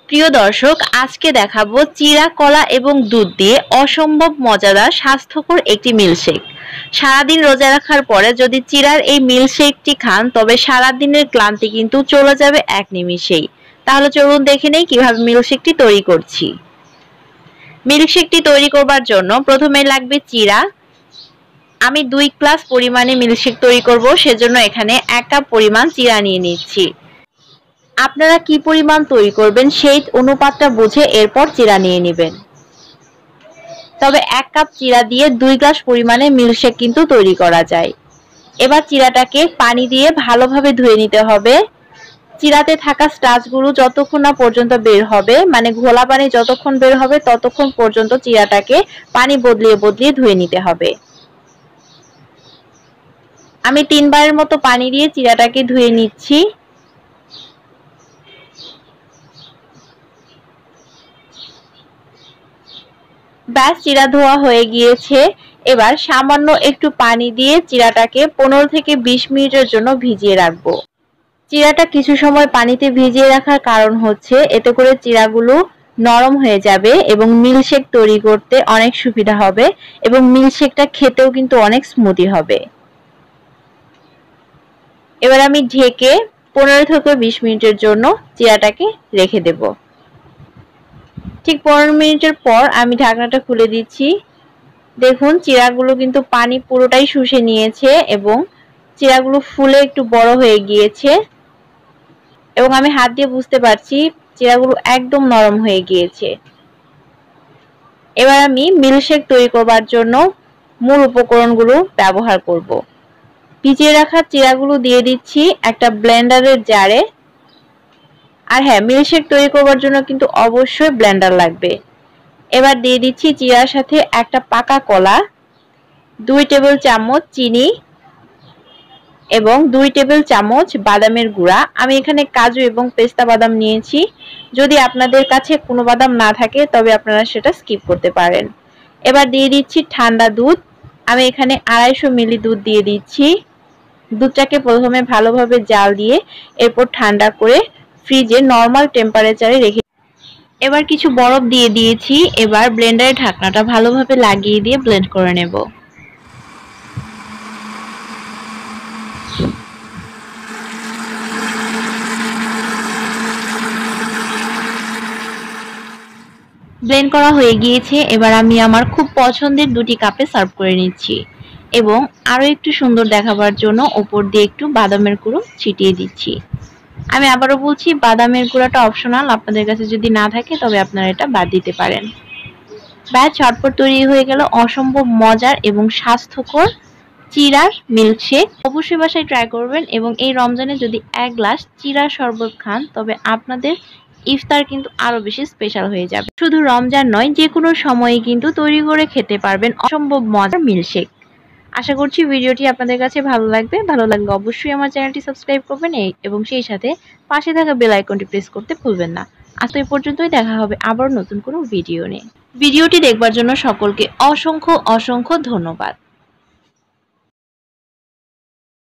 প্রিয় দর্শক, আজকে দেখাবো চিরা, কলা এবং দুধ দিয়ে অসম্ভব মজাদার স্বাস্থ্যকর একটি মিল্কশেক। সারাদিন রোজা রাখার পরে যদি চিরার এই মিল্কশেকটি খান তবে সারাদিনের ক্লান্তি কিন্তু চলে যাবে এক নিমিষেই। তাহলে চলুন দেখে নেই কিভাবে মিল্কশেকটি তৈরি করছি। মিল্কশেকটি তৈরি করবার জন্য প্রথমে লাগবে চিরা। আমি 2 গ্লাস পরিমাণে মিল্কশেক তৈরি করব, সেজন্য এখানে 1 কাপ পরিমাণ চিরা নিয়ে নিচ্ছি। আপনারা কি পরিমাণ তৈরি করবেন সেই অনুপাতটা বুঝে এরপর চিরা নিয়ে নেবেন। তবে 1 কাপ চিরা দিয়ে 2 গ্লাস পরিমাণে মিল্কশেক কিন্তু তৈরি করা যায়। এবার চিরাটাকে পানি দিয়ে ভালোভাবে ধুয়ে নিতে হবে। চিরাতে থাকা স্টার্চগুলো যতক্ষণ না পর্যন্ত বের হবে, মানে ঘোলা পানি যতক্ষণ বের হবে ততক্ষণ পর্যন্ত চিরাটাকে পানি বদলিয়ে বদলিয়ে ধুয়ে নিতে হবে। আমি 3 বারের মতো পানি দিয়ে চিরাটাকে ধুয়ে নিচ্ছি। ব্যাস, চিরা ধোয়া হয়ে গিয়েছে। এবার সামান্য একটু পানি দিয়ে চিরাটাকে 15 থেকে 20 মিনিটের জন্য ভিজিয়ে রাখবো। চিরাটা কিছু সময় পানিতে ভিজিয়ে রাখার কারণ হচ্ছে এতে করে চিরাগুলো নরম হয়ে যাবে এবং মিল্কশেক তৈরি করতে অনেক সুবিধা হবে এবং মিল্কশেকটা খেতেও কিন্তু অনেক স্মুদি হবে। এবার আমি ঢেকে 15 থেকে 20 মিনিটের জন্য চিরাটাকে রেখে দেব। ঠিক 15 মিনিটের পর আমি ঢাকনাটা খুলে দিচ্ছি। দেখুন চিরাগুলো কিন্তু পানি পুরোটাই শুষে নিয়েছে এবং চিরাগুলো ফুলে একটু বড় হয়ে গিয়েছে এবং আমি হাত দিয়ে বুঝতে পারছি চিরাগুলো একদম নরম হয়ে গিয়েছে। এবার আমি মিল্কশেক তৈরি করবার জন্য মূল উপকরণগুলো ব্যবহার করব। ভিজিয়ে রাখা চিরাগুলো দিয়ে দিচ্ছি একটা ব্লেন্ডারের জারে। আর হ্যাঁ, মিল্কশেক তৈরি করবার জন্য কিন্তু অবশ্যই ব্লেন্ডার লাগবে। এবার দিয়ে দিচ্ছি চিরার সাথে একটা পাকা কলা, 2 টেবিল চামচ চিনি এবং 2 টেবিল চামচ বাদামের গুঁড়া। আমি এখানে কাজু এবং পেস্তা বাদাম নিয়েছি। যদি আপনাদের কাছে কোনো বাদাম না থাকে তবে আপনারা সেটা স্কিপ করতে পারেন। এবার দিয়ে দিচ্ছি ঠান্ডা দুধ। আমি এখানে 250 মিলি দুধ দিয়ে দিচ্ছি। দুধটাকে প্রথমে ভালোভাবে জাল দিয়ে এরপর ঠান্ডা করে ফ্রিজে নরমাল টেম্পারেচারে রেখে এবার কিছু বরফ দিয়ে দিয়েছি। এবার ব্লেন্ডারের ঢাকনাটা ভালোভাবে লাগিয়ে দিয়ে ব্লেন্ড করে নেব। ব্লেন্ড করা হয়ে গিয়েছে। এবার আমি আমার খুব পছন্দের 2টি কাপে সার্ভ করে নিচ্ছি এবং আরো একটু সুন্দর দেখাবার জন্য উপর দিয়ে একটু বাদামের গুঁড়ো ছিটিয়ে দিচ্ছি। আমি আবারও বলছি, বাদামের গুঁড়াটা অপশনাল, আপনাদের কাছে যদি না থাকে তবে আপনারা এটা বাদ দিতে পারেন। ব্যাস, ঝটপট তৈরি হয়ে গেল অসম্ভব মজার এবং স্বাস্থ্যকর চিরার মিল্কশেক। অবশ্যই বাসায় ট্রাই করবেন এবং এই রমজানে যদি 1 গ্লাস চিরার শরবত খান তবে আপনাদের ইফতার কিন্তু আরো বেশি স্পেশাল হয়ে যাবে। শুধু রমজান নয়, যে কোনো সময়ে কিন্তু তৈরি করে খেতে পারবেন অসম্ভব মজার মিল্কশেক। আশা করছি ভিডিওটি আপনাদের কাছে ভালো লাগবে। ভালো লাগলে অবশ্যই আমার চ্যানেলটি সাবস্ক্রাইব করবেন এবং সেই সাথে পাশে থাকা বেল আইকনটি প্রেস করতে ভুলবেন না। আজ এই পর্যন্তই, দেখা হবে আবার নতুন কোনো ভিডিও নিয়ে। ভিডিওটি দেখবার জন্য সকলকে অসংখ্য অসংখ্য ধন্যবাদ।